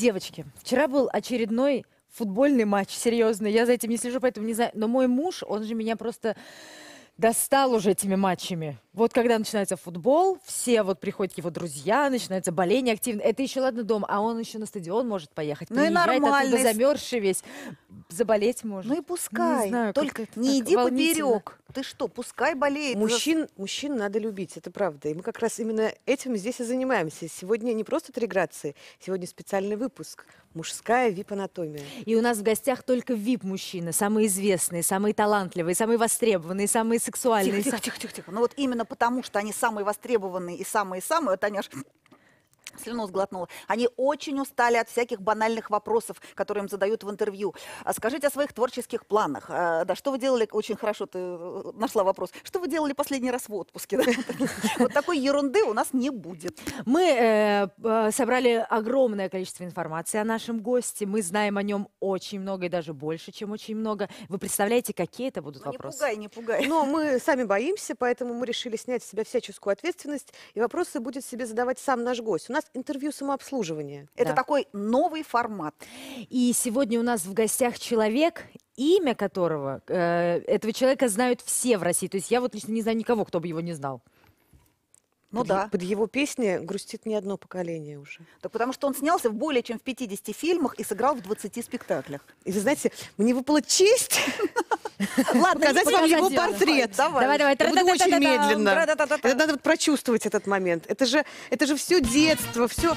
Девочки, вчера был очередной футбольный матч, серьезно. Я за этим не слежу, поэтому не знаю. Но мой муж, он же меня просто достал уже этими матчами. Вот когда начинается футбол, все вот приходят его друзья, начинается боление активно. Это еще ладно дома, а он еще на стадион может поехать. Ну и Приезжает нормально. оттуда замерзший весь, заболеть может. Ну и пускай. Не знаю, Только как-то не так иди волнительно. поперек. Ты что, пускай болеет. Мужчин надо любить, это правда. И мы как раз именно этим здесь и занимаемся. Сегодня не просто 3 грации, сегодня специальный выпуск «Мужская вип-анатомия». И у нас в гостях только вип-мужчины, самые известные, самые талантливые, самые востребованные, самые сексуальные. Тихо. Ну вот именно потому, что они самые востребованные и самые-самые, вот Таня аж слюну сглотнула. Они очень устали от всяких банальных вопросов, которые им задают в интервью. Скажите о своих творческих планах. Да, что вы делали, очень хорошо ты нашла вопрос, что вы делали последний раз в отпуске? Вот такой ерунды у нас не будет. Мы собрали огромное количество информации о нашем госте. Мы знаем о нем очень много и даже больше, чем очень много. Вы представляете, какие это будут вопросы? Не пугай. Но мы сами боимся, поэтому мы решили снять с себя всяческую ответственность, и вопросы будет себе задавать сам наш гость. У нас интервью самообслуживания. Это Да. такой новый формат. И сегодня у нас в гостях человек, имя которого, этого человека знают все в России. То есть я вот лично не знаю никого, кто бы его не знал. Ну да. Под его песни грустит не одно поколение уже. Так потому что он снялся в более чем в 50 фильмах и сыграл в 20 спектаклях. И вы знаете, мне выпала честь Ладно, показать вам его показать, портрет. Давай. Давай. Я буду очень медленно. Тра-та-та-та-та. Это надо вот прочувствовать этот момент. Это же все детство, все.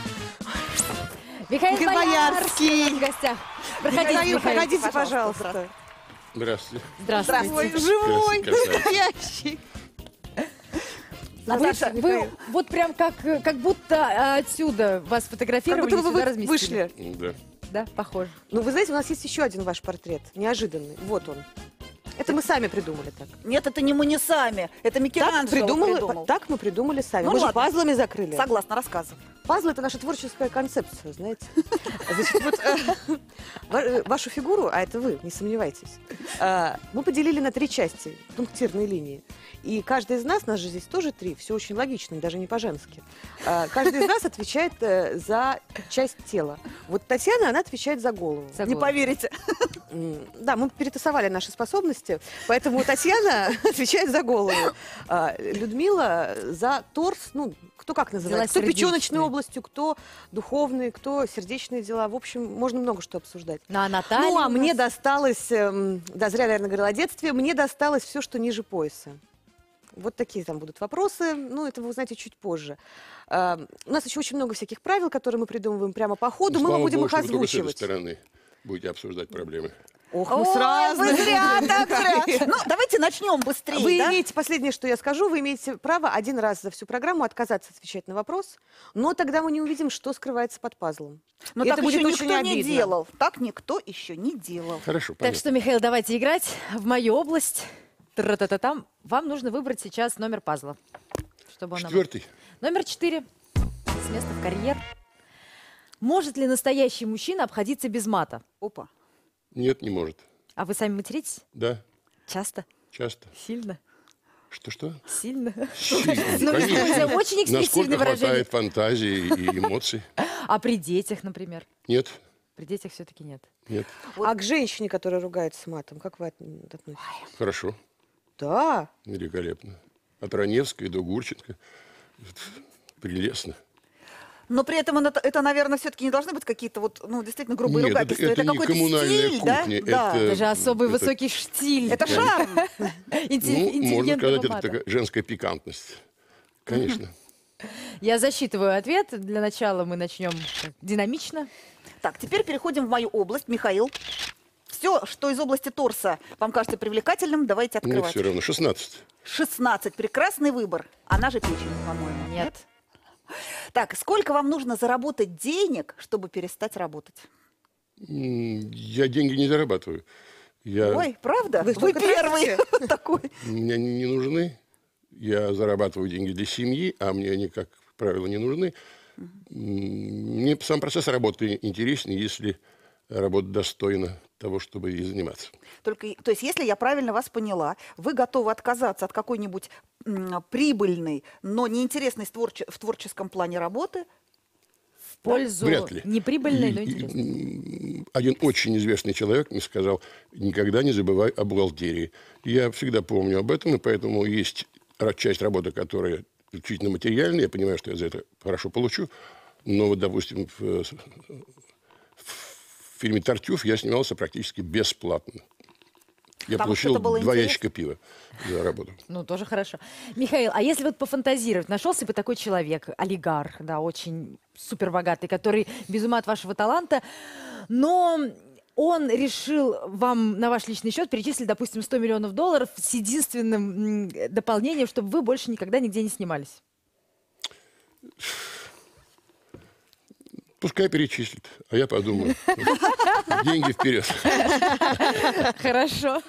Михаил Михаил Боярский у нас Боярский. в гостях. Проходите, Михаил, Михаил. проходите, Пожалуйста. пожалуйста. Здравствуйте. Здравствуйте. Ой, живой, Красавец. настоящий. Наташа, вы вот прям как будто отсюда вас Как фотографировали будто и вы сюда разместили. вышли. Да. Да, похоже. Ну, вы знаете, у нас есть еще один ваш портрет, неожиданный. Вот он. Это мы сами придумали так. Нет, это не мы не сами. Это Микеланджело придумал. Так мы придумали сами. Ну Мы же ладно. пазлами закрыли. Согласна, рассказывай. Пазл — это наша творческая концепция, знаете. Значит, вот, вашу фигуру, а это вы, не сомневайтесь, мы поделили на 3 части, пунктирные линии. И каждый из нас же здесь тоже 3, все очень логично, даже не по-женски. Каждый из нас отвечает за часть тела. Вот Татьяна, она отвечает за голову. За Не голову. поверите. Да, мы перетасовали наши способности, поэтому Татьяна отвечает за голову. Людмила за торс, ну, кто как называет, кто печеночной сердечной. областью, кто духовные, кто сердечные дела. В общем, можно много что обсуждать. Ну, а Наталья Ну, а у мне нас- досталось, да, зря, наверное, говорила о детстве, мне досталось все, что ниже пояса. Вот такие там будут вопросы, ну, это вы узнаете чуть позже. У нас еще очень много всяких правил, которые мы придумываем прямо по ходу, мы Слава вам будем Богу, их что вы только с этой озвучивать. стороны будете обсуждать проблемы. Ох, мы Ой, сразу. вы зря так зря. Ну, давайте начнем быстрее, Вы да? имеете, последнее, что я скажу, вы имеете право один раз за всю программу отказаться отвечать на вопрос, но тогда мы не увидим, что скрывается под пазлом. Но И так это еще будет очень никто не обидно. делал. Так никто еще не делал. Хорошо, Так понятно. что, Михаил, давайте играть в мою область. Тра-та-та-там. Вам нужно выбрать сейчас номер пазла. Чтобы он нам- 4. Номер 4. С места в карьер. Может ли настоящий мужчина обходиться без мата? Опа. Нет, не может. А вы сами материтесь? Да, Часто? часто. Сильно? Что-что? Сильно? Сильно, Ну, конечно. это очень экспрессивное Насколько выражение. хватает фантазии и эмоций? А при детях, например? Нет, При детях все-таки нет. нет. А к женщине, которая ругается матом, как вы относитесь? Хорошо, Да. великолепно. От Раневской до Гурченко. Прелестно. Но при этом это, наверное, все-таки не должны быть какие-то вот, ну, действительно грубые Нет, ругательства. это не какой-то коммунальная стиль, кухня, да? Это же особый это- высокий штиль. Это шарм. Ну, можно Интеллигентного сказать, это мата. такая женская пикантность. Конечно. Я засчитываю ответ. Для начала мы начнем динамично. Так, теперь переходим в мою область. Михаил, все, что из области торса вам кажется привлекательным, давайте Мне открывать. все равно. 16. 16. Прекрасный выбор. Она же печень, по-моему. Нет. Так, сколько вам нужно заработать денег, чтобы перестать работать? Я деньги не зарабатываю. Ой, правда? Вы Вы только первый такой. Мне они не нужны. Я зарабатываю деньги для семьи, а мне они, как правило, не нужны. Мне сам процесс работы интереснее, если работа достойна того, чтобы ей заниматься. Только, то есть, если я правильно вас поняла, вы готовы отказаться от какой-нибудь прибыльной, но неинтересной в творческом плане работы в пользу Вряд ли. неприбыльной, но И, интересной. один очень известный человек мне сказал: никогда не забывай о бухгалтерии. Я всегда помню об этом, и поэтому есть часть работы, которая исключительно материальная. Я понимаю, что я за это хорошо получу. Но вот, допустим, в фильме «Тартюф» я снимался практически бесплатно. Я Потому что получил это было 2 интересно. ящика пива за работу. Ну, тоже хорошо. Михаил, а если вот пофантазировать, нашелся бы такой человек, олигарх, да, очень супербогатый, который без ума от вашего таланта, но он решил вам на ваш личный счет перечислить, допустим, $100 миллионов с единственным дополнением, чтобы вы больше никогда нигде не снимались. Пускай перечислит, а я подумаю. Деньги вперед. Хорошо.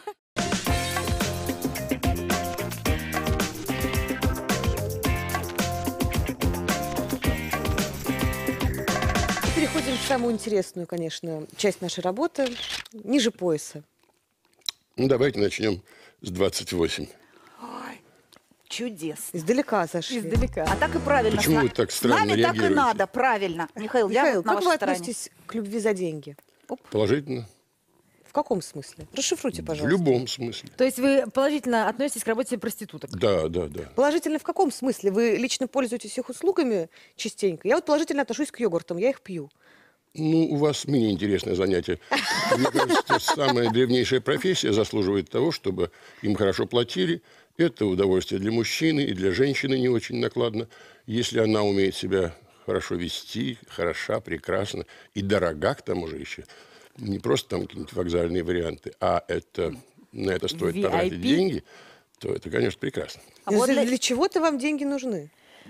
Переходим в самую интересную, конечно, часть нашей работы. Ниже пояса. Ну, давайте начнем с 28. Ой, чудесно. Издалека зашли. Издалека. А так и правильно. Почему С вы так странно нами так и реагируете? надо, правильно. Михаил, я Михаил, вот на как вы вашей стороне. относитесь к любви за деньги? Положительно. В каком смысле? Расшифруйте, В пожалуйста. любом смысле. То есть вы положительно относитесь к работе проституток? Да, да, да. Положительно в каком смысле? Вы лично пользуетесь их услугами частенько? Я вот положительно отношусь к йогуртам, я их пью. Ну, у вас менее интересное занятие. Мне кажется, самая древнейшая профессия заслуживает того, чтобы им хорошо платили. Это удовольствие для мужчины и для женщины не очень накладно. Если она умеет себя хорошо вести, хороша, прекрасна и дорога к тому же еще, не просто там какие-нибудь вокзальные варианты, а это, на это стоит потратить VIP? деньги, то это, конечно, прекрасно. А вот Для чего-то вам деньги нужны?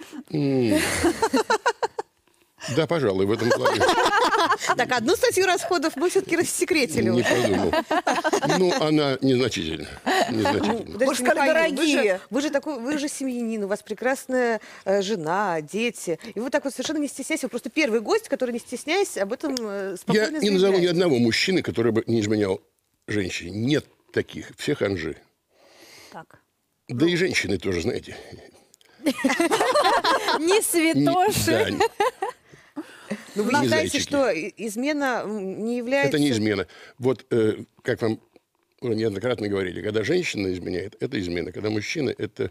Да, пожалуй, в этом плане Так, одну статью расходов мы все-таки рассекретили. не уже. подумал. Ну, она незначительна. Незначительна. Подождите, Уж как Михаил, дорогие. вы же семьянин, у вас прекрасная жена, дети. И вы так вот совершенно не стесняясь, вы просто первый гость, который, не стесняясь, об этом Я спокойно не назову ни заявляет. одного мужчины, который бы не изменял женщине. Нет таких. Все ханжи. так. Да и женщины тоже, знаете. Не святоши. Да, Но вы Не считаете, зайчики. что измена не является... это не измена. Вот, как вам уже неоднократно говорили, когда женщина изменяет, это измена. Когда мужчина, это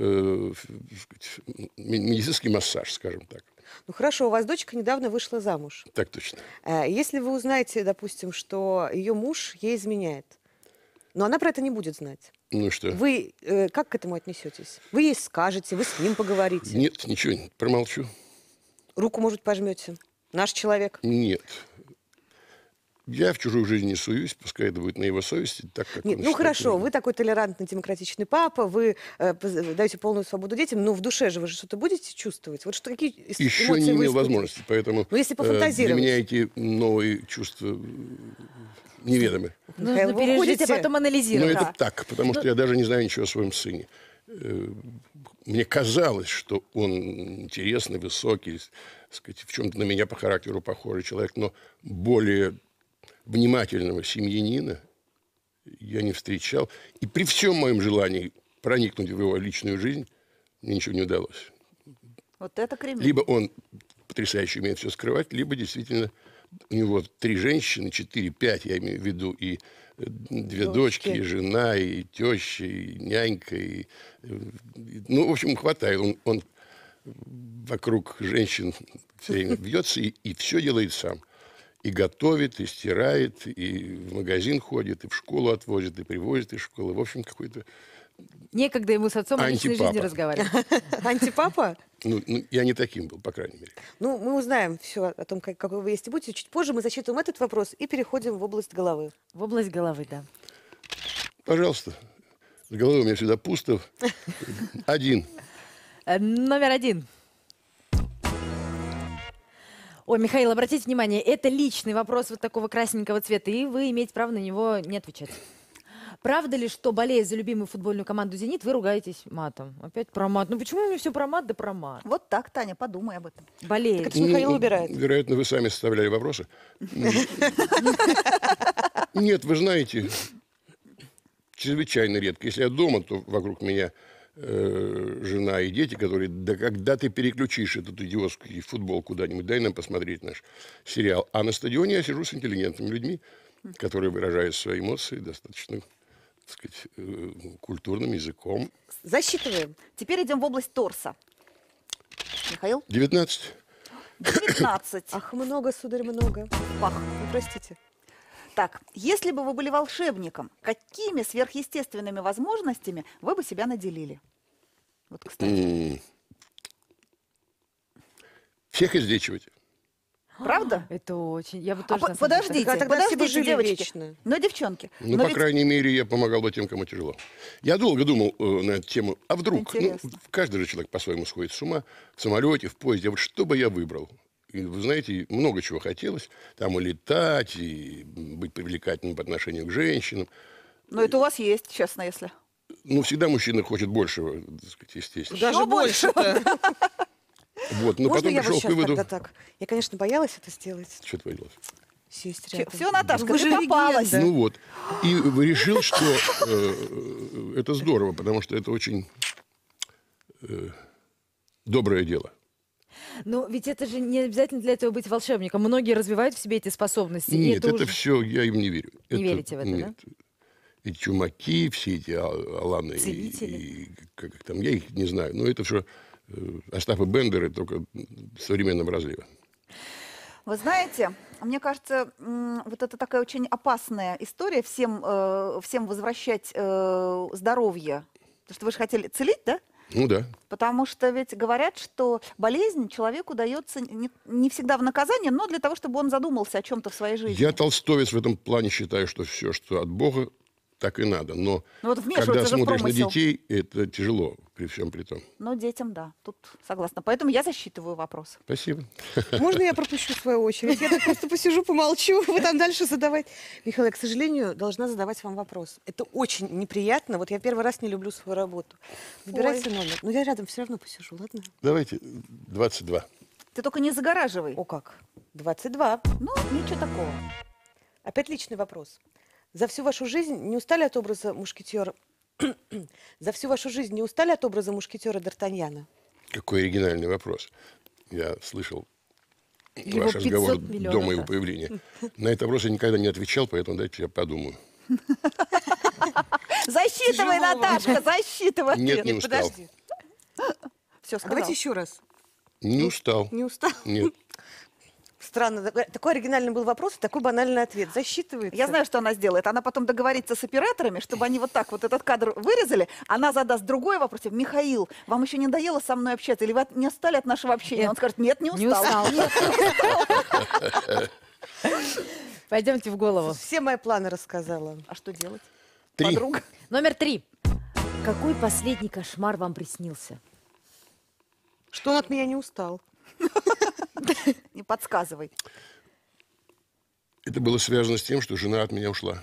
медицинский массаж, скажем так. Ну хорошо, у вас дочка недавно вышла замуж. Так точно. Если вы узнаете, допустим, что ее муж ей изменяет, но она про это не будет знать, Ну что? вы как к этому отнесетесь? Вы ей скажете, вы с ним поговорите, Нет, ничего, промолчу. руку, может, пожмете. Наш человек. Нет. Я в чужую жизнь не суюсь, пускай это будет на его совести, так как Нет, он ну считает хорошо, нужным. вы такой толерантный, демократичный папа, вы даете полную свободу детям, но в душе же вы же что-то будете чувствовать? Вот что, какие Еще эмоции не вы имел испытываете? возможности, поэтому Ну, если для пофантазировать. меня эти новые чувства неведомы. Михаил, Нужно вы пережить, а уходите? потом Но анализировать. это так, потому что я даже не знаю ничего о своем сыне. Мне казалось, что он интересный, высокий, так сказать, в чем-то на меня по характеру похожий человек, но более внимательного семьянина я не встречал. И при всем моем желании проникнуть в его личную жизнь мне ничего не удалось. Вот это кремень. Либо он потрясающе умеет все скрывать, либо действительно у него 3 женщины, 4, 5, я имею в виду, и 2 дочки, и жена, и теща, и нянька. Ну, в общем, хватает. Он вокруг женщин все время бьется и все делает сам. И готовит, и стирает, и в магазин ходит, и в школу отвозит, и привозит из школы. В общем, какой-то... Некогда ему с отцом о личной жизни Антипапа. разговаривать. Антипапа? Ну, я не таким был, по крайней мере. Ну, мы узнаем все о том, какой вы есть и будете. Чуть позже мы зачитываем этот вопрос и переходим в область головы. В область головы, да. Пожалуйста. С головой у меня всегда пусто. 1. Номер 1. Ой, Михаил, обратите внимание, это личный вопрос вот такого красненького цвета, и вы имеете право на него не отвечать. Правда ли, что, болея за любимую футбольную команду «Зенит», вы ругаетесь матом? Опять про мат. Ну почему у меня все про мат да про мат? Вот так, Таня, подумай об этом. Болеет. Так это Михаил убирает. Вероятно, вы сами составляли вопросы. Нет, вы знаете, чрезвычайно редко. Если я дома, то вокруг меня жена и дети, которые, да когда ты переключишь этот идиотский футбол куда-нибудь, дай нам посмотреть наш сериал. А на стадионе я сижу с интеллигентными людьми, которые выражают свои эмоции достаточно, так сказать, культурным языком. Засчитываем. Теперь идем в область торса. Михаил? 19. 19. Ах, много, сударь, много. Пах. Ну, простите. Так, если бы вы были волшебником, какими сверхъестественными возможностями вы бы себя наделили? Вот, кстати. Всех излечивать. Правда? Это очень... Я бы А тоже, на самом деле, подождите, так. А тогда все бы подождите, жили девочки. вечно. Но, девчонки, Ну, но по ведь- крайней мере, я помогал бы тем, кому тяжело. Я долго думал на эту тему. А вдруг? Ну, Интересно. каждый же человек по-своему сходит с ума. В самолете, в поезде. А вот что бы я выбрал? И, вы знаете, много чего хотелось. Там и летать, и быть привлекательным по отношению к женщинам. но это у вас есть, честно, если. Ну, всегда мужчина хочет большего, так сказать, естественно. Даже больше. больше-то. Вот, но Можно потом я вот пришел к сейчас выводу... тогда так? Я, конечно, боялась это сделать. Что ты поделать? Сесть рядом. Все, Наташка, Ну, вы ты же попалась. легенда. Ну вот. И решил, что это здорово, потому что это очень доброе дело. Но ведь это же не обязательно для этого быть волшебником. Многие развивают в себе эти способности. и Нет, это уже- все, я им не верю. Не верите в это, нет. И чумаки, все эти Аланы, Целители. и как их там, я их не знаю. Но это все Остапы Бендеры, только современного разлива. Вы знаете, мне кажется, вот это такая очень опасная история всем возвращать здоровье. Потому что вы же хотели целить, да? Ну да. Потому что ведь говорят, что болезнь человеку дается не всегда в наказание, но для того, чтобы он задумался о чем-то в своей жизни. Я толстовец в этом плане, считаю, что все, что от Бога, так и надо. Но Ну вот вмешиваться когда же в смотришь на промысел. детей, это тяжело при всем при том. Но детям, да, тут согласна. Поэтому я засчитываю вопрос. Спасибо. Можно я пропущу свою очередь? Я так просто посижу, помолчу, вы там дальше задавать. Михаил, я, к сожалению, должна задавать вам вопрос. Это очень неприятно. Вот я первый раз не люблю свою работу. Выбирайте номер. Но я рядом все равно посижу, ладно? Давайте 22. Ты только не загораживай. О как? 22. Ну, ничего такого. Опять личный вопрос. За всю вашу жизнь не устали от образа мушкетера? За всю вашу жизнь не устали от образа мушкетера Д'Артаньяна? Какой оригинальный вопрос. Я слышал Его ваш разговор 500 миллионов до моего раз. появления. На этот вопрос я никогда не отвечал, поэтому дайте я подумаю. Засчитывай, Тяжело. Наташка, засчитывай. Нет, не устал. Подожди. Все, А сказал. давайте еще раз. Не устал. Не устал? Нет. Странно. Такой оригинальный был вопрос, и такой банальный ответ. Засчитывается. Я знаю, что она сделает. Она потом договорится с операторами, чтобы они вот так вот этот кадр вырезали. Она задаст другой вопрос. Михаил, вам еще не надоело со мной общаться? Или вы не устали от нашего общения? Нет. Он скажет, нет, не Не устал. устал. Пойдемте в голову. Все мои планы рассказала. А что делать? 3. Подруга. Номер 3. Какой последний кошмар вам приснился? Что он от меня не устал. Не подсказывай. Это было связано с тем, что жена от меня ушла.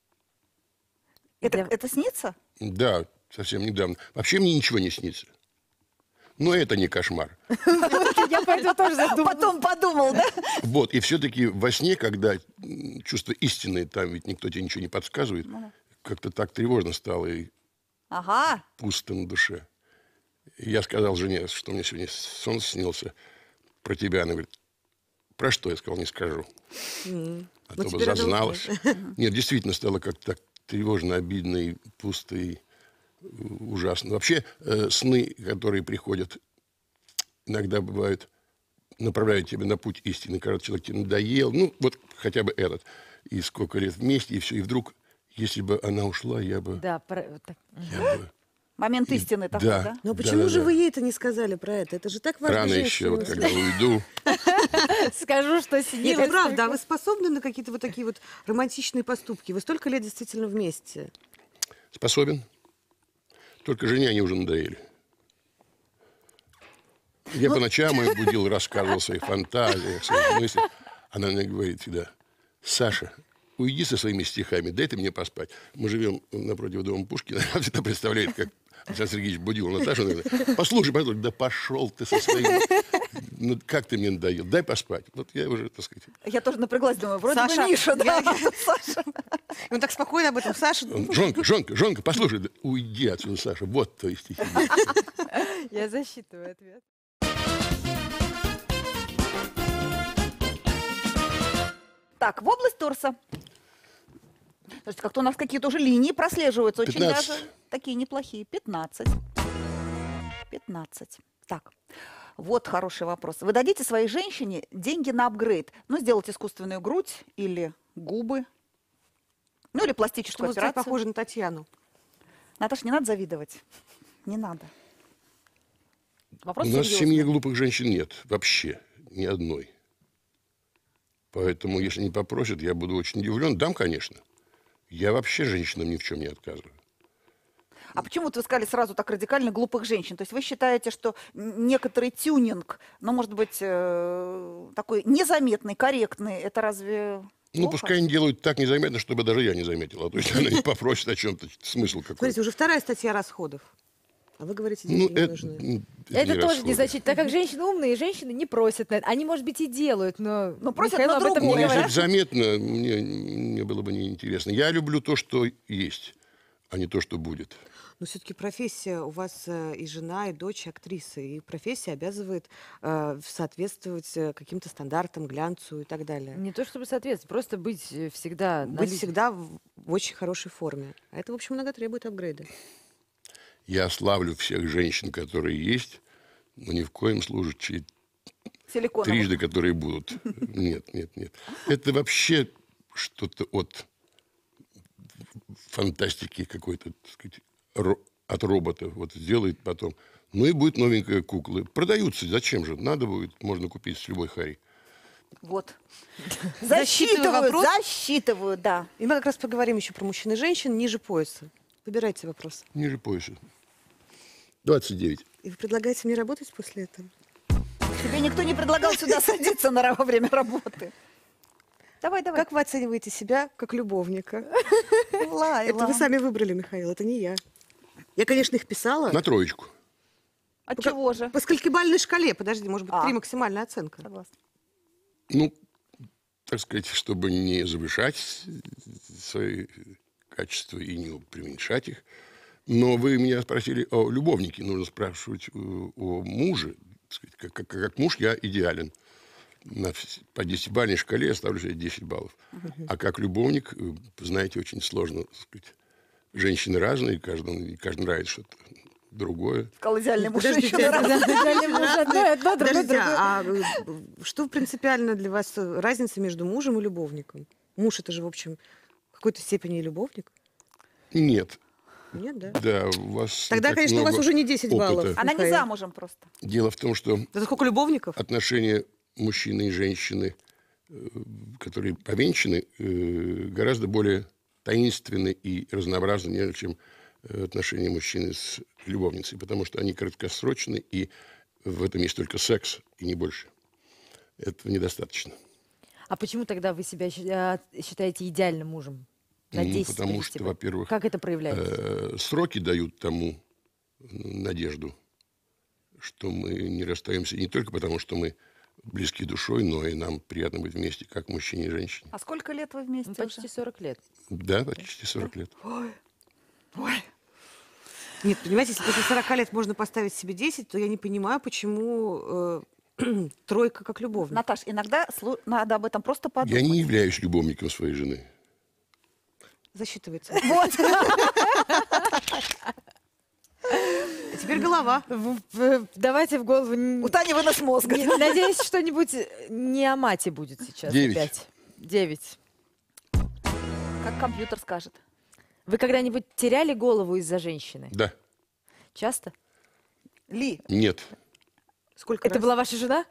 Это снится? Да, совсем недавно. Вообще мне ничего не снится. Но это не кошмар. Я поэтому тоже задумалась. Потом подумал, да? Вот, и все-таки во сне, когда чувство истины, там ведь никто тебе ничего не подсказывает, как-то так тревожно стало и Ага. пусто на душе. И я сказал жене, что мне сегодня сон снился про тебя. Она говорит, про что? Я сказал, не скажу. А Ну, то бы теперь она зазналась. Нет, действительно стало как-то так тревожно, обидно и пусто, и ужасно. Вообще сны, которые приходят, иногда бывают, направляют тебя на путь истины. Когда человек тебе надоел, ну, вот хотя бы этот. И сколько лет вместе, и все. И вдруг, если бы она ушла, я бы... Да, вот так. я бы- Момент истины такой, да? Но Да, почему да, же да. вы ей это не сказали про это? Это же так важно. Рано женщине еще, вот услышать. когда уйду. Скажу, что Нет, сидит. ну правда, а вы способны на какие-то вот такие вот романтичные поступки? Вы столько лет действительно вместе. Способен. Только жене они уже надоели. Я по ночам ее будил, рассказывал о своих фантазиях, своих мыслях. Она мне говорит всегда, Саша, уйди со своими стихами, дай ты мне поспать. Мы живем напротив дома Пушкина. Она всегда представляет, как Александр Сергеевич будил Наташу. Она говорит, послушай, да пошел ты со своими Ну, как ты мне надоел? Дай поспать. Вот я уже, так сказать... Я тоже напряглась, думаю, вроде Саша, бы Миша, да, Саша. Он так спокойно об этом, Саша. Жонка, послушай, да уйди отсюда, Саша. Вот твои стихи. Я засчитываю ответ. Так, в область торса. Слушайте, как-то у нас какие-то уже линии прослеживаются. Очень 15. даже такие неплохие. 15. 15. Так, вот хороший вопрос. Вы дадите своей женщине деньги на апгрейд? Ну, сделать искусственную грудь или губы? Ну, или пластическую Чтобы стать операцию? похожа на Татьяну. Наташа, не надо завидовать. Не надо. Вопрос У нас в серьезный. семье глупых женщин нет. Вообще. Ни одной. Поэтому, если не попросят, я буду очень удивлен. Дам, конечно. Я вообще женщинам ни в чем не отказываю. А почему вот вы сказали сразу так радикально глупых женщин? То есть вы считаете, что некоторый тюнинг, ну, может быть, такой незаметный, корректный, это разве Ну, плохо? пускай они делают так незаметно, чтобы даже я не заметил. А то, если она не попросит о чем-то, смысл какой. Смотрите, уже вторая статья расходов. А вы говорите, Ну, деньги не это, нужны. Это тоже расходы. не значит, так как женщины умные, женщины не просят на это. Они, может быть, и делают, но Но просят Михаил на об этом другое, не Ну, да? если говорит. это заметно, мне было бы неинтересно. Я люблю то, что есть, а не то, что будет. Но все-таки профессия у вас и жена, и дочь актрисы, и профессия обязывает соответствовать каким-то стандартам, глянцу и так далее. Не то чтобы соответствовать, просто быть всегда на Быть людях. всегда в очень хорошей форме. А это, в общем, много требует апгрейда. Я славлю всех женщин, которые есть, но ни в коем случае Силиконовых. трижды, которые будут. Нет, нет, нет. Это вообще что-то от фантастики какой-то, так сказать, от робота. Вот сделает потом. Ну и будет новенькая кукла. Продаются. Зачем же? Надо будет, можно купить с любой хари. Вот. Засчитываю вопрос. Засчитывают, да. И мы как раз поговорим еще про мужчин и женщин ниже пояса. Выбирайте вопрос. Ниже пояса. 29. И вы предлагаете мне работать после этого? Тебе никто не предлагал сюда садиться во время работы. Давай, давай. Как вы оцениваете себя как любовника? Лайла. Это вы сами выбрали, Михаил, это не я. Я, конечно, их писала. На троечку. От чего же? По сколькибалльной шкале? Подожди, может быть, 3 А. максимальная оценка. Согласна. Ну, так сказать, чтобы не завышать свои качества и не преуменьшать их. Но вы меня спросили о любовнике. Нужно спрашивать о муже. Так сказать, как муж я идеален. По 10-бальной шкале я ставлю себе 10 баллов. А как любовник, знаете, очень сложно. Так сказать. Женщины разные, каждому нравится что-то другое. Сказал идеальный муж. Подождите, женщина разная. Идеальный муж одно, другое, Подождите, другое. а что принципиально для вас разница между мужем и любовником? Муж это же, в общем, в какой-то степени и любовник? Нет. Нет, да? Да, у вас не Тогда, так конечно, у вас много уже не 10 баллов. опыта. Она не Михаил. замужем просто. Дело в том, что Это сколько любовников? отношения мужчины и женщины, которые повенчаны, гораздо более таинственны и разнообразны, нежели чем отношения мужчины с любовницей, потому что они краткосрочны, и в этом есть только секс, и не больше. Этого недостаточно. А почему тогда вы себя считаете идеальным мужем? На Ну, 10 потому по что, 10 баллов. во-первых, Как это проявляется? сроки дают тому надежду, что мы не расстаемся не только потому, что мы близки душой, но и нам приятно быть вместе, как мужчине и женщине. А сколько лет вы вместе Ну, почти уже? 40 лет. Да, почти 40 лет. Ой. Нет, понимаете, если после 40 лет можно поставить себе 10, то я не понимаю, почему тройка как любовник. Наташ, иногда надо об этом просто подумать. Я не являюсь любовником своей жены. Засчитывается. Вот. А теперь голова. Давайте в голову... У Тани вынос мозга. Надеюсь, что-нибудь не о мате будет сейчас 9. опять. 9. Как компьютер скажет. Вы когда-нибудь теряли голову из-за женщины? Да. Часто? Ли, Нет. Сколько Это раз? была ваша жена?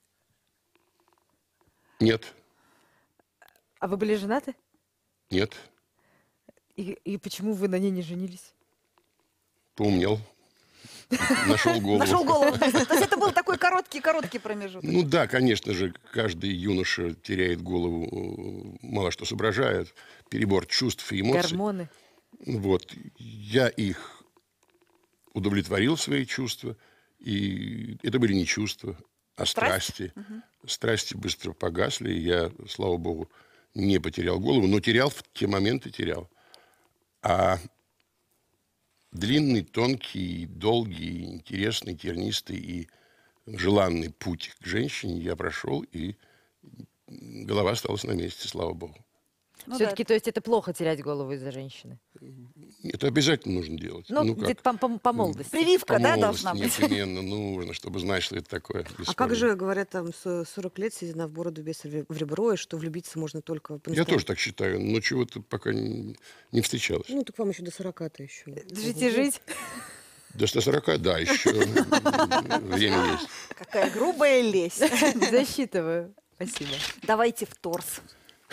Нет. А вы были женаты? Нет. И почему вы на ней не женились? Поумнел. Нашел голову. нашел голову. То есть это был такой короткий промежуток. Ну да, конечно же, каждый юноша теряет голову, мало что соображает, перебор чувств и эмоций. Гормоны. Вот. Я их удовлетворил, свои чувства, и это были не чувства, А страсти? Страсти быстро погасли, и я, слава богу, не потерял голову, но терял в те моменты, терял. А длинный, тонкий, долгий, интересный, тернистый и желанный путь к женщине я прошел, и голова осталась на месте, слава богу. Ну Все-таки, то есть это плохо терять голову из-за женщины? Это обязательно нужно делать. Ну, как? где-то по молодости. Прививка, По да, молодости должна быть? непременно нужно, чтобы знать, что это такое. А как же, говорят, там 40 лет седина в бороду, без в ребро, и что влюбиться можно только Я по-настоящему? тоже так считаю, но чего-то пока не встречалось. Ну, так вам еще до 40-то еще. Жить и жить. До 140, да, еще время есть. Какая грубая лесть. Засчитываю. Спасибо. Давайте в торс.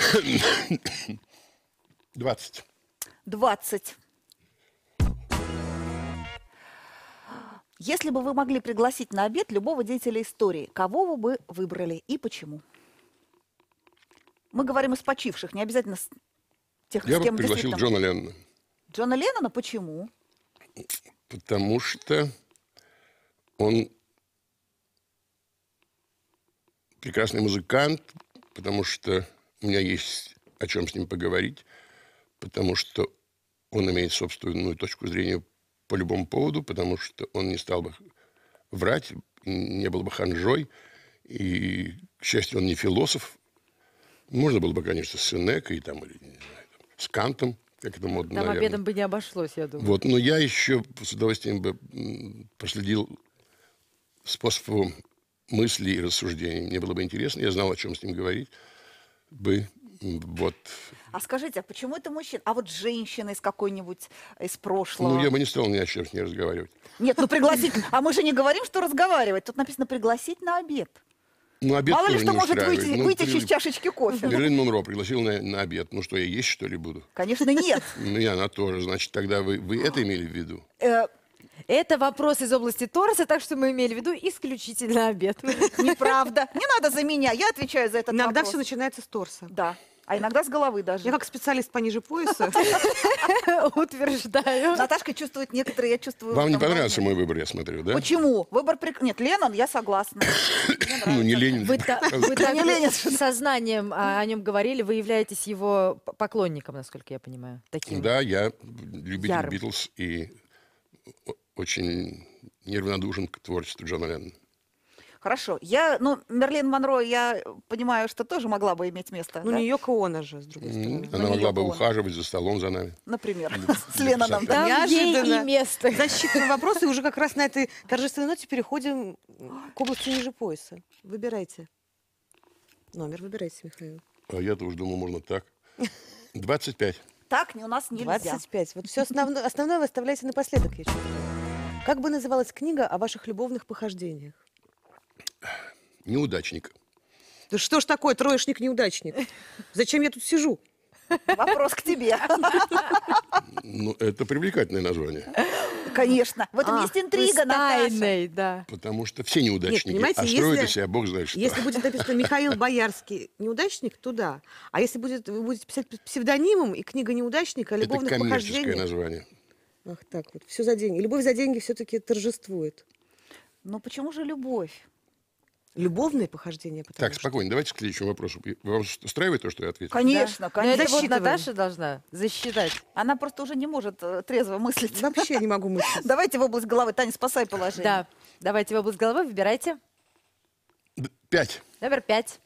20. 20. Если бы вы могли пригласить на обед любого деятеля истории, кого вы бы выбрали и почему? Мы говорим из почивших, не обязательно с тех, Я с кем бы пригласил действительно. Джона Леннона, Джона Леннона? Почему? потому что он прекрасный музыкант, потому что у меня есть о чем с ним поговорить, потому что он имеет собственную точку зрения по любому поводу, потому что он не стал бы врать, не был бы ханжой, и, к счастью, он не философ. Можно было бы, конечно, с Сенекой там, или не знаю, с Кантом, как это модно, Там наверное. обедом бы не обошлось, я думаю. Вот, но я еще с удовольствием бы проследил способ его мыслей и рассуждений. Мне было бы интересно, я знал, о чем с ним говорить бы. Вот. А скажите, а почему это мужчина? А вот женщина из какой-нибудь, из прошлого? Ну, я бы не стал ни о чем с ней разговаривать. Нет, ну пригласить. А мы же не говорим, что разговаривать. Тут написано пригласить на обед. Ну, обед Мало ли тоже что не может устраивает. Ну, вытечь из чашечки кофе. Мерлин Монро пригласил на обед. Ну, что, я есть, что ли, буду? Конечно, нет. Ну, и она тоже. Значит, тогда вы это имели в виду? Это вопрос из области Торреса, так что мы имели в виду исключительно обед. Неправда. Не надо за меня. Я отвечаю за этот Иногда вопрос. все начинается с торса. Да. А иногда с головы даже. Я как специалист пониже пояса. Утверждаю. Наташка чувствует некоторые, я чувствую... Вам не там понравился волнение. мой выбор, я смотрю, да? Почему? Выбор... Нет, Леннон, я согласна. Мне Ну, не нравится. Ленин. Вы так Не Ленин. с сознанием о нем говорили, вы являетесь его поклонником, насколько я понимаю. Таким. Да, я любитель Ярым. Битлз и очень неравнодушен к творчеству Джона Леннона. Хорошо. Мерлин Монро, я понимаю, что тоже могла бы иметь место. Ну, да? не Йоко Оно же, с другой стороны. Она не могла бы Йоко Оно. ухаживать за столом за нами. Например, с Ленноном. да? Там ей и Неожиданно. место. Защитный вопрос, и уже как раз на этой торжественной ноте переходим к области ниже пояса. Выбирайте. Номер выбирайте, Михаил. А я-то уж думал, можно так. 25. Так у нас нельзя. 25. Вот все основное вы оставляете напоследок, я чувствую. Как бы называлась книга о ваших любовных похождениях? Неудачник. Да что ж такое, троечник-неудачник? Зачем я тут сижу? Вопрос к тебе. Ну, это привлекательное название. Конечно. В этом А, есть интрига, Наташа. Тайной, да. Потому что все неудачники. понимаете, А строят если- из себя бог знает что. Если будет написано Михаил Боярский неудачник, то да. А если вы будете писать под псевдонимом и книга неудачника о Это любовных коммерческое похождениях. название. Ах, так вот, все за деньги. Любовь за деньги все-таки торжествует. Ну почему же любовь? Любовные похождения, потому Так, что. спокойно, давайте к следующему вопросу. Вас устраивает то, что я ответил? Конечно, Но конечно. это вот Засчитываем. Наташа должна засчитать. Она просто уже не может трезво мыслить. Вообще не могу мыслить. Давайте в область головы. Таня, спасай положение. Да. Давайте в область головы выбирайте. 5. Номер 5.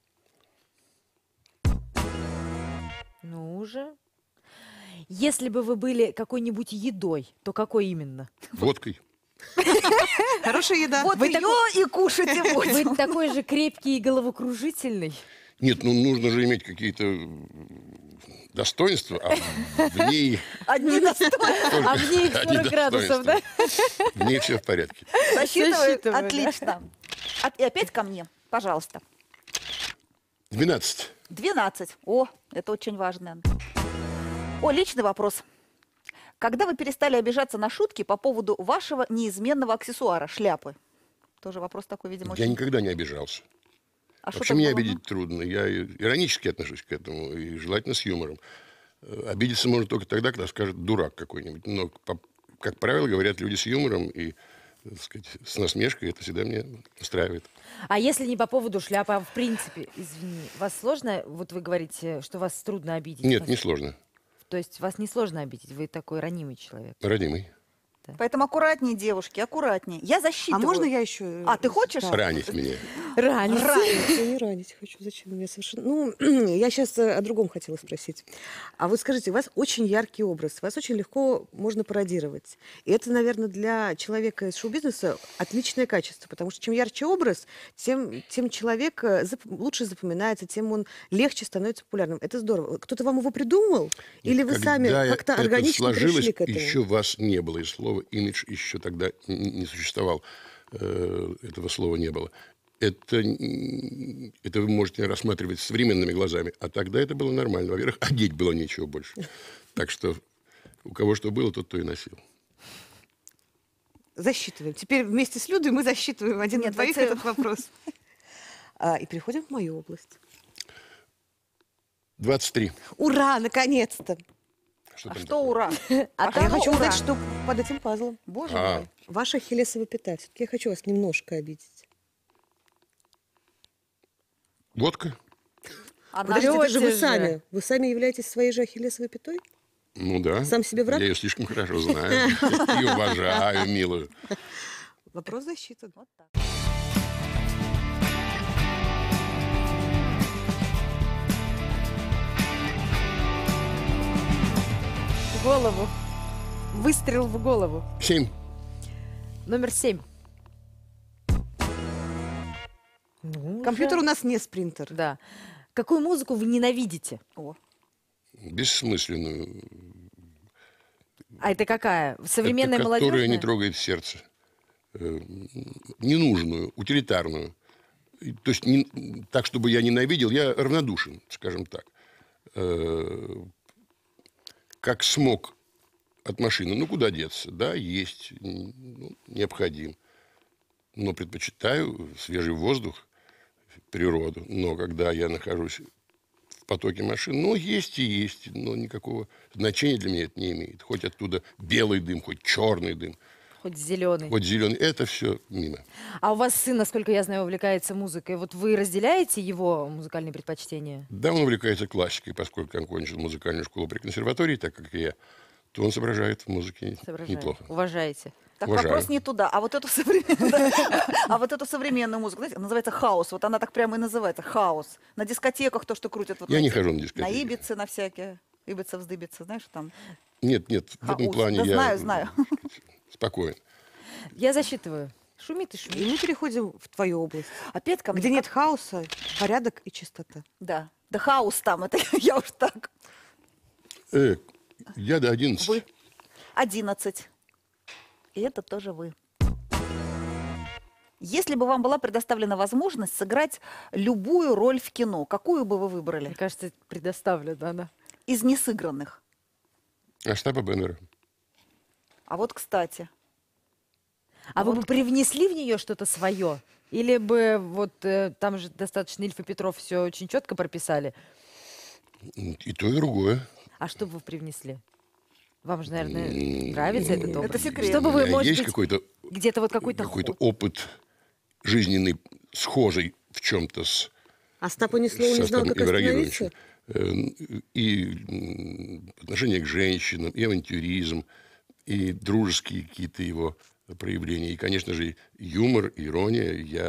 Ну уже. Если бы вы были какой-нибудь едой, то какой именно? Водкой. Хорошая еда. Вот Вы ее и кушайте будем. Вы такой же крепкий и головокружительный. Нет, ну нужно же иметь какие-то достоинства, а в ней Одни достоинства. А в ней одни 40 градусов, да? достоинства. В ней все в порядке. Засчитываю. Засчитываю, да. Отлично. И опять ко мне, пожалуйста. 12. 12. О, это очень важно. О, личный вопрос. Когда вы перестали обижаться на шутки по поводу вашего неизменного аксессуара, шляпы? Тоже вопрос такой, видимо, Я очень... никогда не обижался. А что Вообще там меня было, ну? обидеть трудно. Я иронически отношусь к этому, и желательно с юмором. Обидеться можно только тогда, когда скажет дурак какой-нибудь. Но, как правило, говорят люди с юмором и, так сказать, с насмешкой. Это всегда меня устраивает. А если не по поводу шляпы, а в принципе, извини, вас сложно, вот вы говорите, что вас трудно обидеть? Нет, не сложно. То есть вас не сложно обидеть, вы такой ранимый человек. Ранимый. Поэтому аккуратнее, девушки, аккуратнее. Я А засчитываю. можно я еще... А, ты хочешь? Да. Ранить меня. Ранить. Я не ранить хочу. Зачем меня совершенно... Ну, я сейчас о другом хотела спросить. А вы скажите, у вас очень яркий образ, вас очень легко можно пародировать. И это, наверное, для человека из шоу-бизнеса отличное качество, потому что чем ярче образ, тем человек лучше запоминается, тем он легче становится популярным. Это здорово. Кто-то вам его придумал? Или вы сами Когда как-то это органично сложилось, пришли к этому? еще вас не было, и слова имидж еще тогда не существовал. Этого слова не было. Это вы можете рассматривать современными глазами. А тогда это было нормально. Во-первых, одеть было нечего больше. Так что у кого что было, тот то и носил. Засчитываем. Теперь вместе с Людой мы засчитываем один на Нет, двоих это- этот вопрос. И переходим в мою область. 23. Ура, наконец-то! Что А там что такое? ура? А там я хочу ура. узнать, что под этим пазлом. Боже А. мой. Ваша ахиллесова пята. Все-таки я хочу вас немножко обидеть. Водка? Она Подождите, это же вы Врете же. сами. Вы сами являетесь своей же ахиллесовой пятой? Ну да. Сам себе враг? Я ее слишком хорошо знаю. И уважаю, милую. Вопрос засчитан. Вот так. В голову. Выстрел в голову. 7. Номер 7. Ну, Компьютер у уже. нас не спринтер. Да. Какую музыку вы ненавидите? О. Бессмысленную. А это какая? Современная, Это молодежная? которая не трогает сердце. Ненужную, утилитарную. То есть так, чтобы я ненавидел, я равнодушен, скажем так. Как смог от машины. Ну, куда деться? Да, есть, необходим. Но предпочитаю свежий воздух, природу. Но когда я нахожусь в потоке машин, есть и есть, но никакого значения для меня это не имеет. Хоть оттуда белый дым, хоть черный дым, Хоть зеленый. хоть зеленый. Это все мимо. А у вас сын, насколько я знаю, увлекается музыкой. Вот вы разделяете его музыкальные предпочтения? Да, он увлекается классикой, поскольку он кончил музыкальную школу при консерватории, так как и я, то он соображает в музыке Соображаю. неплохо. Уважаете. Так, Уважаю. вопрос не туда. А вот эту современную, а вот эту современную музыку, знаете, называется хаос. Вот она так прямо и называется, хаос. На дискотеках то, что крутят. Вот Я на не эти- хожу на дискотеки. На Ибице, на всякие. Ибица-вздыбица, знаешь, там. Нет, в этом Хаос. плане Да я знаю. спокоен. Я засчитываю. Шумит и И шумит. мы переходим в твою область, Опять ко мне. где нет хаоса, порядок и чистота. Да. Да хаос там, это я уж так. Я до 11. Вы. 11. И это тоже вы. Если бы вам была предоставлена возможность сыграть любую роль в кино, какую бы вы выбрали Мне кажется, предоставлена она. из несыгранных? Остапа Бендера. А вот, кстати, А вы бы привнесли в нее что-то свое? Или бы вот там же достаточно Ильф и Петров все очень четко прописали? И то, и другое. А что бы вы привнесли? Вам же, наверное, нравится этот опыт. Это секрет. Что бы У вы, меня может есть быть, какой-то где-то вот какой-то ход? опыт жизненный, схожий в чем-то с Остапа ни слова не знал, Остапом как Ибрагимовичем. остановиться. И отношение к женщинам, и авантюризм, и дружеские какие-то его проявления. И, конечно же, юмор, ирония,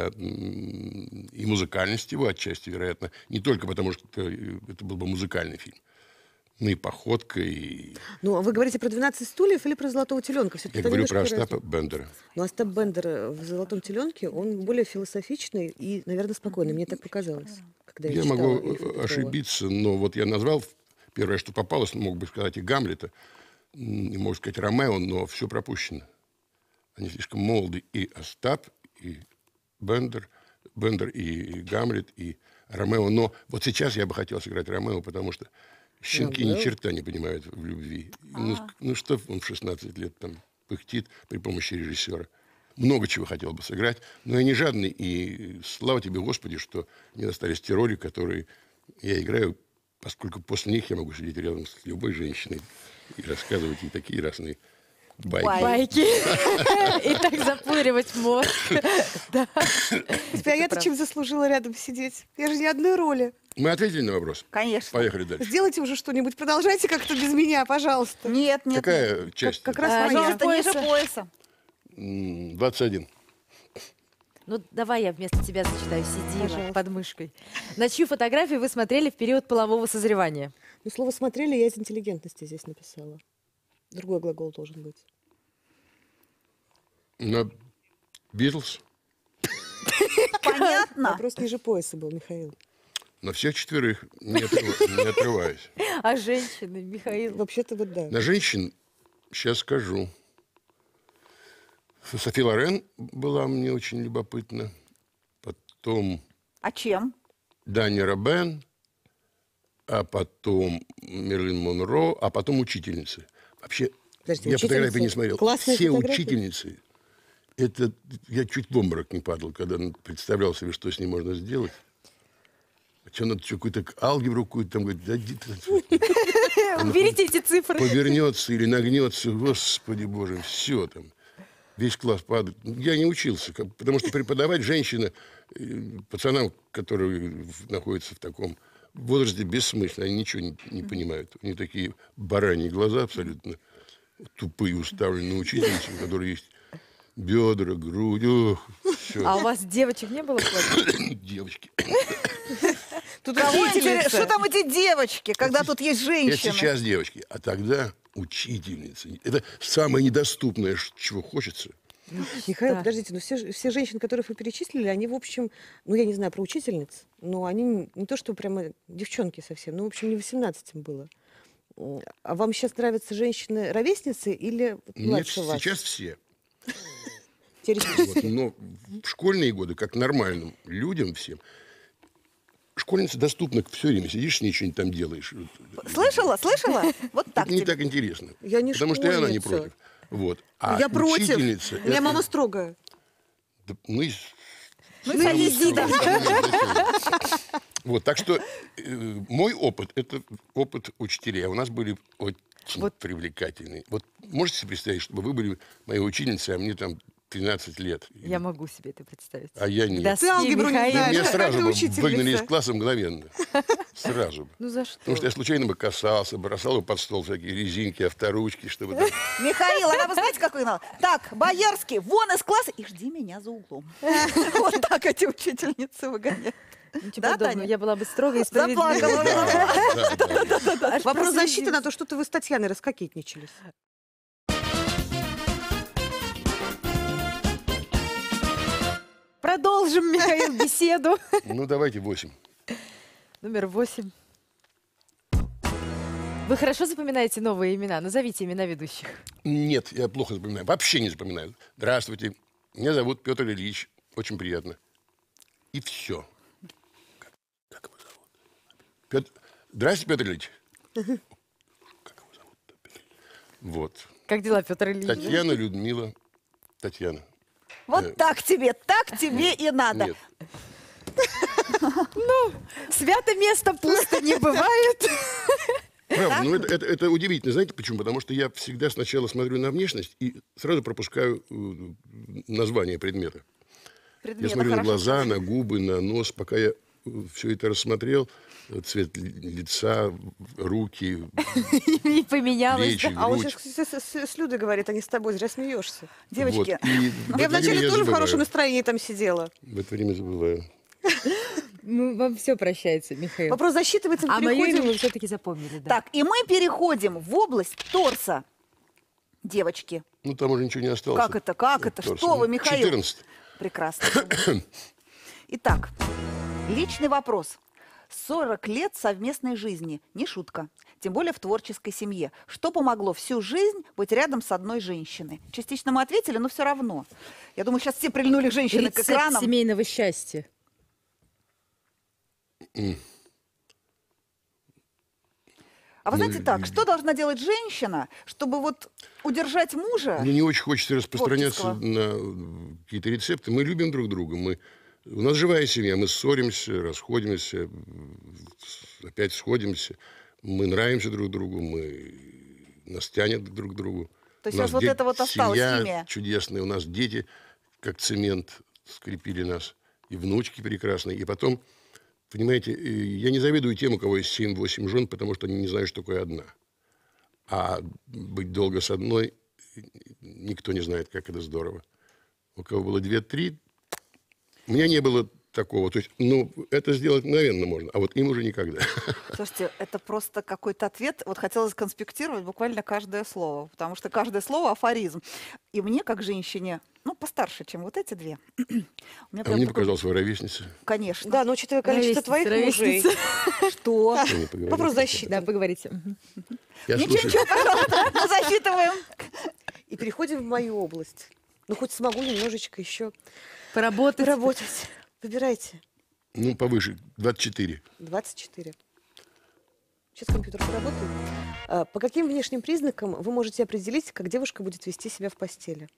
и музыкальность его отчасти, вероятно. Не только потому, что это был бы музыкальный фильм. Ну и походка, и... Ну, а вы говорите про «12 стульев» или про «Золотого теленка»? Всё-таки Я это говорю немножко про разное. Остапа Бендера. Но Остап Бендер в «Золотом теленке», он более философичный и, наверное, спокойный. Мне так показалось, когда я Я читала могу Ильфа и Петрова. ошибиться, но вот я назвал первое, что попалось, мог бы сказать и Гамлета, и, можно сказать, Ромео, но все пропущено. Они слишком молоды. И Остап, и Бендер и Гамлет, и Ромео. Но вот сейчас я бы хотел сыграть Ромео, потому что щенки ни Ромео? черта не понимают в любви. Ну, что он в 16 лет там пыхтит при помощи режиссера. Много чего хотел бы сыграть, но я не жадный, и слава тебе, Господи, что мне достались те роли, которые я играю, поскольку после них я могу сидеть рядом с любой женщиной и рассказывать ей такие разные Байки. Байки. И так запуривать мозг. Да. Господи, а я-то чем заслужила рядом сидеть? Я же ни одной роли. Мы ответили на вопрос? Конечно. Поехали дальше. Сделайте уже что-нибудь, продолжайте как-то без меня, пожалуйста. Нет, нет. Какая часть? как раз моя. Пожалуйста, ниже пояса. пояса. 21. Ну, давай я вместо тебя зачитаю. Сиди Пожалуйста. под мышкой. На чью фотографию вы смотрели в период полового созревания? Ну, слово «смотрели» я из интеллигентности здесь написала. Другой глагол должен быть. На Битлз. Понятно? Вопрос ниже пояса был, Михаил. На всех четверых, не отрываясь. А женщины, Михаил? Вообще-то вот да. На женщин сейчас скажу. Софи Лорен была мне очень любопытна. Потом А чем? Дани Робен, а потом Мерлин Монро, а потом учительницы. Вообще, Подождите, я фотографии не учительницы? смотрел. Классные Все фотографии? учительницы, это я чуть в обморок не падал, когда представлял себе, что с ним можно сделать. А что надо какую-то алгебру какую-то там говорить, да, иди ты. Уберите эти цифры. Повернется или нагнется, господи боже, все там. Весь класс падает. Я не учился, потому что преподавать женщина, пацанам, которые находятся в таком возрасте, бессмысленно. Они ничего не понимают. У них такие бараньи глаза абсолютно тупые, уставленные учительницы, у которых есть бедра, грудь. Ох, всё. А у вас девочек не было в классе? Девочки. Тут Кого интересно? учительница. Что там эти девочки, когда тут есть Это женщины? сейчас девочки. А тогда учительницы. Это самое недоступное, чего хочется. Михаил, Да. подождите, но все женщины, которых вы перечислили, они, в общем, ну, я не знаю про учительниц, но они не то, что прямо девчонки совсем, ну, в общем, не 18 им было. А вам сейчас нравятся женщины-ровесницы или Нет, младше вас? сейчас все. Теоретически. Вот, но в школьные годы, как нормальным людям всем, школьница доступна все время. Сидишь с ней, что-нибудь там делаешь. Слышала? Слышала? Вот так Это не тебе. так интересно. Я не Потому что и она не школьница. против. Вот. А Я против. учительница У меня это- мама строгая. Да мы Ну и садись, Дида. Вот, так что мой опыт – это опыт учителей. А у нас были очень привлекательные. Вот можете себе представить, чтобы вы были моей учительницей, а мне там 13 лет. Я могу себе это представить. А я нет. До Ты алгебру не Михаил. знаешь. Меня Как сразу ты бы учительница? выгнали из класса мгновенно. Сразу бы. Ну за что? Потому что я случайно бы касался, бросал бы под стол всякие резинки, авторучки, чтобы... там- Михаил, она, вы знаете, какой знала? Так, Боярский, вон из класса и жди меня за углом. Вот так эти учительницы выгоняют. Ничего Да, подобного. Таня? Я была бы строгой и справедливой. Заплакала. Да. Вопрос Справедливость. защиты на то, что вы с Татьяной раскокетничались. Продолжим, Михаил, беседу. Ну, давайте 8. Номер 8. Вы хорошо запоминаете новые имена? Назовите имена ведущих. Нет, я плохо запоминаю. Вообще не запоминаю. Здравствуйте, меня зовут Петр Ильич. Очень приятно. И все. Как его зовут? Здравствуйте, Петр Ильич. Как его зовут? Вот. Как дела, Петр Ильич? Татьяна, Людмила. Татьяна. Вот так тебе и надо. Нет. Свято место пусто не бывает. Правда, ну это удивительно. Знаете почему? Потому что я всегда сначала смотрю на внешность и сразу пропускаю название предмета. Я Предметы смотрю на хорошо. глаза, на губы, на нос. Пока я все это рассмотрел, цвет лица, руки, И поменялось. плечи, да. А он грудь. сейчас с Людой говорит, а не с тобой, зря смеешься. Девочки, Вот. И в Я это время вначале тоже в забываю. хорошем настроении там сидела. В это время забываю. Ну, вам все прощается, Михаил. Вопрос засчитывается, мы А мое имя переходим. вы все-таки запомнили, да? так, и мы переходим в область торса. Девочки, Ну, там уже ничего не осталось. как это, как это? Торс. Что вы, Михаил? 14. Прекрасно. Итак, личный вопрос. 40 лет совместной жизни. Не шутка. Тем более в творческой семье. Что помогло всю жизнь быть рядом с одной женщиной? Частично мы ответили, но все равно. Я думаю, сейчас все прильнули женщины к Рецепт экранам. семейного счастья. А вы знаете так, что должна делать женщина, чтобы вот удержать мужа? Мне не очень хочется распространяться Творческого. на какие-то рецепты. Мы любим друг друга. У нас живая семья. Мы ссоримся, расходимся, опять сходимся. Мы нравимся друг другу. Нас тянет друг к другу. То есть У у нас вас вот это вот осталось, семья химия. чудесная, у нас дети, как цемент, скрепили нас. И внучки прекрасные. И потом, понимаете, я не завидую тем, у кого есть 7-8 жен, потому что они не знают, что такое одна. А быть долго с одной, никто не знает, как это здорово. У кого было 2-3, у меня не было такого. То есть, ну, это сделать мгновенно можно, а вот им уже никогда. Слушайте, это просто какой-то ответ. Вот хотелось конспектировать буквально каждое слово, потому что каждое слово афоризм. И мне, как женщине, ну, постарше, чем вот эти две. У меня А мне прям такой- показалась своя ровесница. Конечно. Да, но учитывая количество твоих мужей. Что? Что мне поговорить? Вопрос защиты. Да, поговорите. Мгм. Я Ничего, слушаю. ничего, пожалуйста, мы засчитываем. И переходим в мою область. Ну, хоть смогу немножечко еще Поработать. работать. Выбирайте. Ну, повыше, 24. 24. Сейчас компьютер поработает. По каким внешним признакам вы можете определить, как девушка будет вести себя в постели?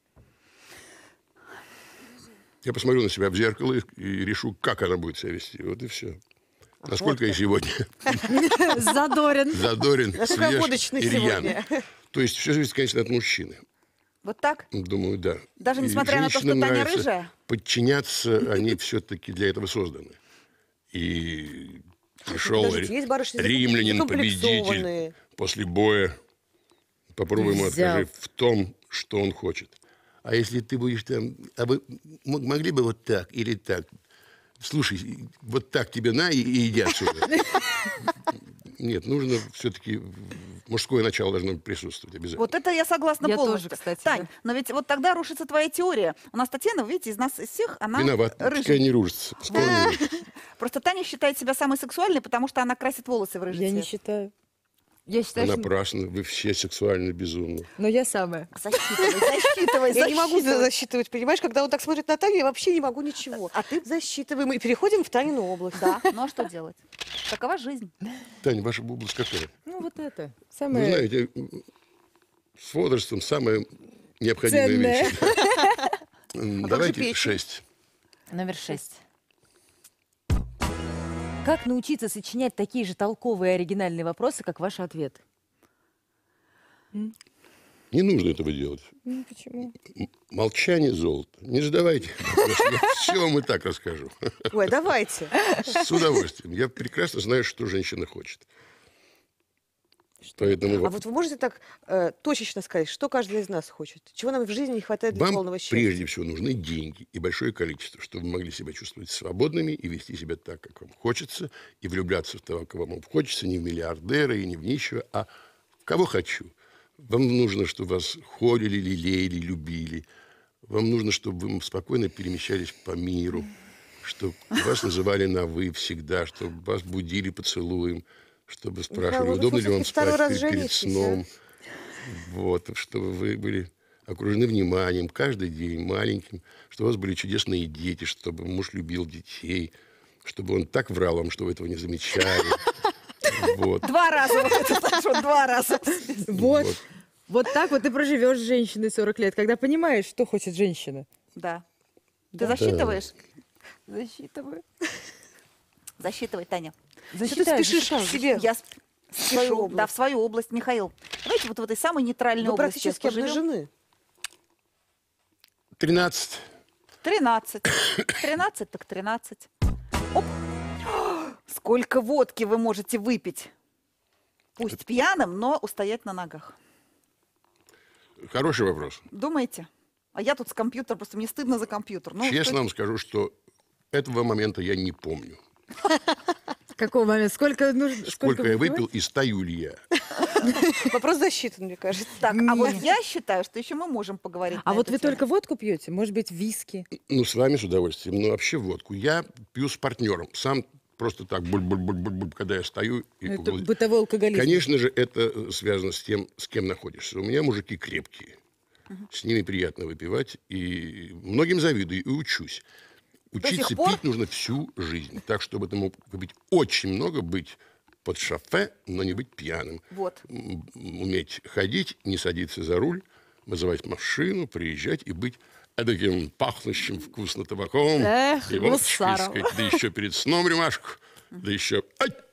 Я посмотрю на себя в зеркало и решу, как она будет себя вести. Вот и все. Насколько я вот сегодня Задорен. задорен, Насколько свеж водочный и рьян. сегодня. То есть все зависит, конечно, от мужчины. Вот так? Думаю, да. Даже И несмотря на то, что женщинам Таня нравится рыжая? подчиняться, они все-таки для этого созданы. И пришел Подождите, есть барышни римлянин, победитель, закомплексованные. после боя. Попробуй ему Взял. откажи в том, что он хочет. А если ты будешь там... А вы могли бы вот так или так? Слушай, вот так тебе на и иди отсюда. Нет, нужно все-таки... Мужское начало должно присутствовать обязательно. Вот это я согласна Я полностью. тоже, кстати, Тань, да. но ведь вот тогда рушится твоя теория. У нас Татьяна, вы видите, из нас из всех, она Виноват. Пускай рыжая. не ружится. Пускай не ружится. Просто Таня считает себя самой сексуальной, потому что она красит волосы в рыжий Я не цвет. считаю. Я считаю, что... Напрасно. Вы все сексуально безумны. Но я самая. Засчитывай. Я не могу засчитывать, понимаешь? Когда он так смотрит на Таню, я вообще не могу ничего. А ты? Засчитываем и переходим в Танину область. Да, ну а что делать? Такова жизнь. Таня, ваша область какая? Ну, вот это. Вы Самое знаете, с возрастом самая необходимая ценное. вещь. Давайте Петя? 6. Номер 6. Как научиться сочинять такие же толковые и оригинальные вопросы, как ваши ответы? Не нужно этого делать. Ну, почему? Молчание золото. Не задавайте. Все вам и так расскажу. Ой, давайте. С удовольствием. Я прекрасно знаю, что женщина хочет. Поэтому А вот вы можете так точечно сказать, что каждый из нас хочет? Чего нам в жизни не хватает для вам полного счастья? прежде всего нужны деньги и большое количество, чтобы вы могли себя чувствовать свободными и вести себя так, как вам хочется, и влюбляться в того, кого вам хочется, не в миллиардера и не в нищего, а в кого хочу. Вам нужно, чтобы вас холили, лелеяли, любили. Вам нужно, чтобы вы спокойно перемещались по миру, чтобы вас называли на «вы» всегда, чтобы вас будили поцелуем, чтобы спрашивали, вы удобно ли вам все-таки второй спать раз перед женитесь, а? сном. Вот, чтобы вы были окружены вниманием каждый день маленьким, чтобы у вас были чудесные дети, чтобы муж любил детей, чтобы он так врал вам, что вы этого не замечали. Вот. 2 раза. Вот это Саша, 2 раза. Вот. Вот. Вот так вот ты проживешь с женщиной 40 лет, когда понимаешь, что хочет женщина. Да. Ты засчитываешь? Засчитываю. Засчитывай, Таня. Что ты Засчитаю, спешишь засчитаю. к себе? Я свою спешу. область. Да, в свою область, Михаил. Давайте вот в этой самой нейтральной Вы области практически поживем. обнажены. 13. 13. 13 так 13. Оп. Сколько водки вы можете выпить? Пусть пьяным, но устоять на ногах. Хороший вопрос. Думаете? А я тут с компьютером, просто мне стыдно за компьютер. Ну, Честно вам скажу, что этого момента я не помню. Какого момента? Сколько нужно? Сколько я выпивать? выпил и стою ли я. Вопрос засчитан, мне кажется. Так, а вот я считаю, что еще мы можем поговорить А на вот эту вы тему. только водку пьете? Может быть, виски? Ну, с вами с удовольствием. Но вообще водку я пью с партнером. Сам просто так, буль-буль-буль-буль, когда я стою. И Это угол- бытовой алкоголизм. Конечно же, это связано с тем, с кем находишься. У меня мужики крепкие. С ними приятно выпивать. И многим завидую и учусь. Учиться сих пор? пить нужно всю жизнь. Так, чтобы это мог быть очень много, быть под шофе, но не быть пьяным. Вот. Уметь ходить, не садиться за руль, вызывать машину, приезжать и быть таким пахнущим вкусно табаком. Эх, и водочкой, гусаром. сказать, да еще перед сном рюмашку, да еще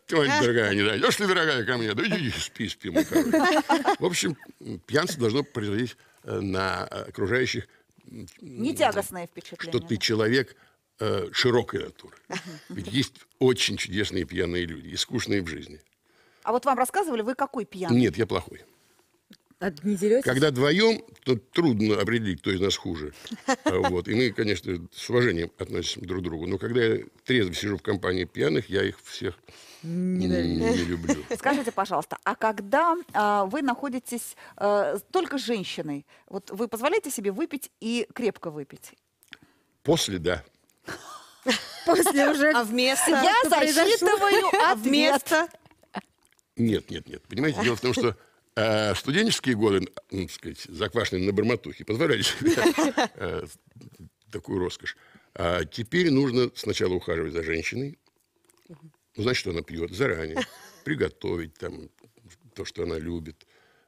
Ой, дорогая, не дойдешь ты, дорогая, ко мне? Да иди, спи, мой хороший. В общем, пьянство должно производить на окружающих Не тягостное впечатление. что ты человек широкой натуры. Ведь есть очень чудесные пьяные люди, и скучные в жизни. А вот вам рассказывали, вы какой пьяный? Нет, я плохой. А не деретесь? Когда вдвоем, то трудно определить, кто из нас хуже. Вот. И мы, конечно, с уважением относимся друг к другу. Но когда я трезво сижу в компании пьяных, я их всех не люблю. Скажите, пожалуйста, а когда вы находитесь только с женщиной, вот вы позволяете себе выпить и крепко выпить? После, да. После уже... А вместо? Я засчитываю А ответ. вместо? Нет. Понимаете, дело в том, что студенческие годы, так сказать, заквашенные на барматухе, позволяли себе такую роскошь. А теперь нужно сначала ухаживать за женщиной, узнать, что она пьет заранее, приготовить там то, что она любит.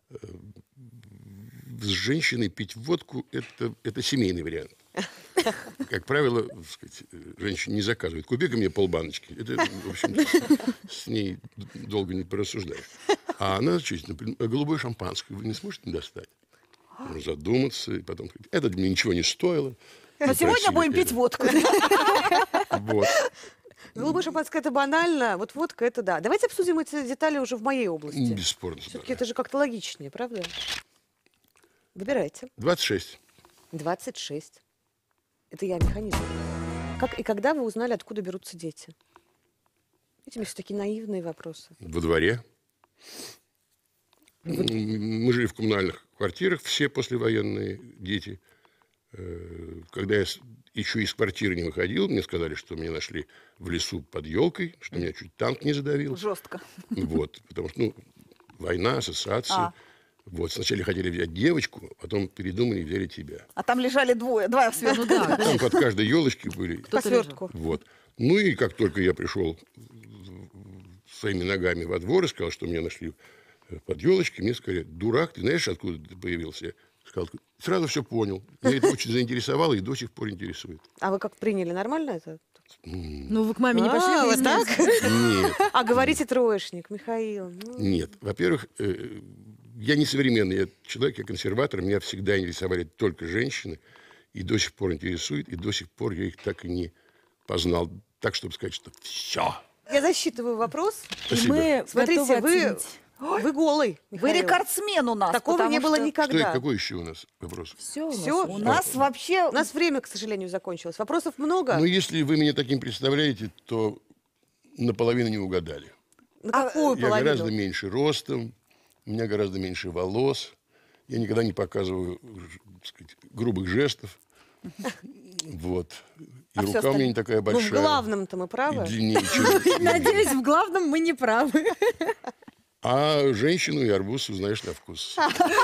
С женщиной пить водку – это семейный вариант. Как правило, так сказать, женщина не заказывает. Купи-ка мне полбаночки. Это, в общем, с ней долго не порассуждаешь. А она, например, голубое шампанское вы не сможете достать? Ну, задуматься, и потом сказать, это мне ничего не стоило. Но сегодня будем пить водку. Вот. Голубое шампанское – это банально, вот водка – это да. Давайте обсудим эти детали уже в моей области. Бесспорно. Все-таки это же как-то логичнее, правда? Выбирайте. 26. 26. Это я механизм. Как и когда вы узнали, откуда берутся дети? Видите, все такие наивные вопросы. Во дворе. Мы жили в коммунальных квартирах, все послевоенные дети. Когда я еще из квартиры не выходил, мне сказали, что меня нашли в лесу под елкой, что меня чуть танк не задавил. Жестко. Вот, потому что, война, ассоциация. Вот, сначала хотели взять девочку, потом передумали и взяли тебя. А там лежали два свернутых. Там под каждой елочкой были. По свертку. Вот. Ну и как только я пришел своими ногами во двор и сказал, что меня нашли под елочкой, мне сказали, дурак, ты знаешь, откуда ты появился? Я сказал, сразу все понял. Меня это очень заинтересовало и до сих пор интересует. А вы как приняли? Нормально это? Ну, вы к маме не пошли? Вот так? Нет, А говорите троечник, Михаил. Ну, нет. Во-первых, я не современный я человек, я консерватор. Меня всегда интересовали только женщины. И до сих пор интересует. И до сих пор я их так и не познал. Так, чтобы сказать, что все. Я засчитываю вопрос. И Спасибо. мы Смотрите, готовы вы оценить. Вы голый, Вы Михаил. рекордсмен у нас. Такого потому не было что Что никогда. это, какой еще у нас вопрос? Все, Всё? У нас вообще... У нас время, к сожалению, закончилось. Вопросов много. Ну, если вы меня таким представляете, то наполовину не угадали. На какую Я гораздо половину? меньше ростом, у меня гораздо меньше волос. Я никогда не показываю, так сказать, грубых жестов. Вот. И А всё рука у меня остальное? не такая Ну, в большая. главном-то мы И правы. длиннее, чем... Надеюсь, в главном мы не правы. А женщину и арбуз узнаешь на вкус.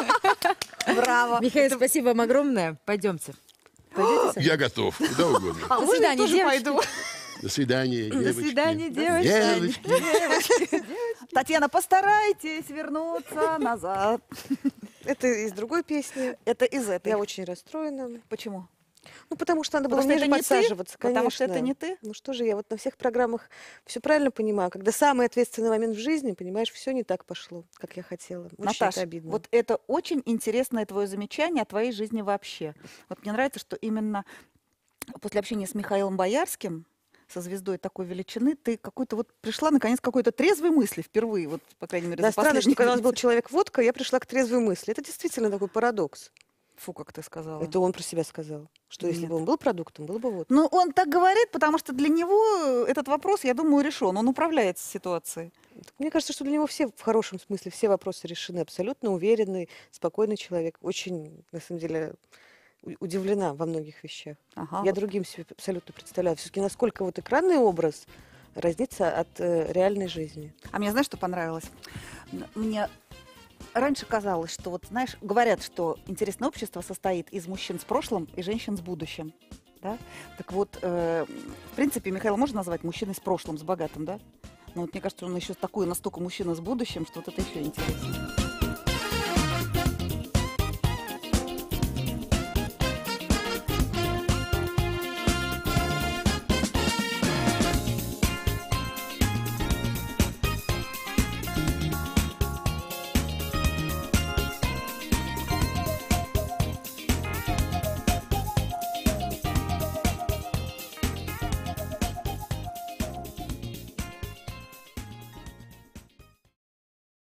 Браво. Михаил, спасибо вам огромное. Пойдемте. Пойдете? Я готов. Куда угодно. А До можно я свидания, тоже девочки. пойду? До свидания, девочки. До свидания, девочки. Девочки. Татьяна, постарайтесь вернуться назад. Это из другой песни. Это из этой. Я очень расстроена. Почему? Ну, потому что надо было Потому что ниже это не ты? подсаживаться, конечно. Потому что это не ты? Ну что же, я вот на всех программах все правильно понимаю. Когда самый ответственный момент в жизни, понимаешь, все не так пошло, как я хотела. Очень Наташа, это обидно. вот это очень интересное твое замечание о твоей жизни вообще. Вот мне нравится, что именно после общения с Михаилом Боярским, со звездой такой величины, ты какой-то вот пришла, наконец, к какой-то трезвой мысли впервые, вот, по крайней мере, Да, за странно, что последние когда у нас был месяцы. человек-водка, я пришла к трезвой мысли. Это действительно такой парадокс. Фу, как ты сказала. Это он про себя сказал. Что если Нет. бы он был продуктом, был бы водка. Ну, он так говорит, потому что для него этот вопрос, я думаю, решен. Он управляется ситуацией. Мне кажется, что для него все, в хорошем смысле, все вопросы решены. Абсолютно уверенный, спокойный человек. Очень, на самом деле, удивлена во многих вещах. Ага, Я вот. другим себе абсолютно представляю. Все-таки насколько вот экранный образ разнится от реальной жизни. А мне знаешь, что понравилось? Мне раньше казалось, что вот, знаешь, говорят, что интересное общество состоит из мужчин с прошлым и женщин с будущим. Да? Так вот, в принципе, Михаила можно назвать мужчиной с прошлым, с богатым, да? Но вот мне кажется, он еще такой настолько мужчина с будущим, что вот это еще интереснее.